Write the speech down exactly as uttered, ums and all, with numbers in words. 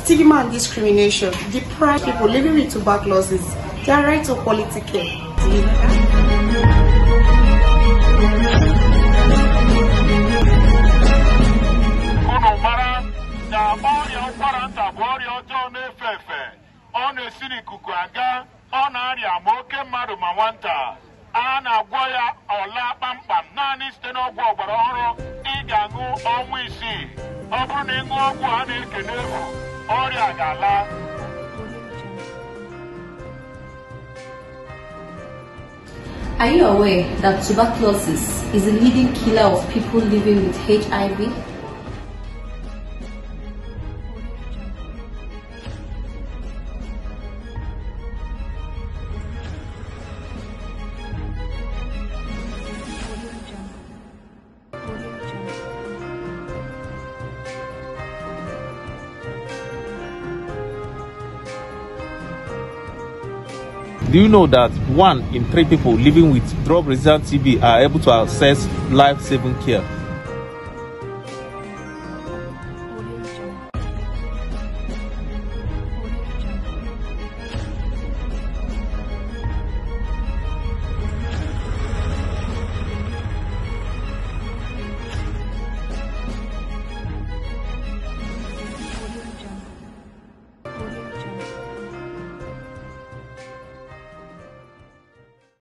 stigma and discrimination deprive people living with tuberculosis their right to quality care. Do you know that? Ana gwaya ola pampam nani site n'ọgwụ ọgbara ọhụrụ ị ga-aṅụ ọnwa isii. Ọ bụrụ na ịṅụ ọgwụ a na-eke n'efu, ọrịa ga-ala. Are you aware that tuberculosis is the leading killer of people living with H I V? Do you know that one in three people living with drug-resistant T B are able to access life-saving care?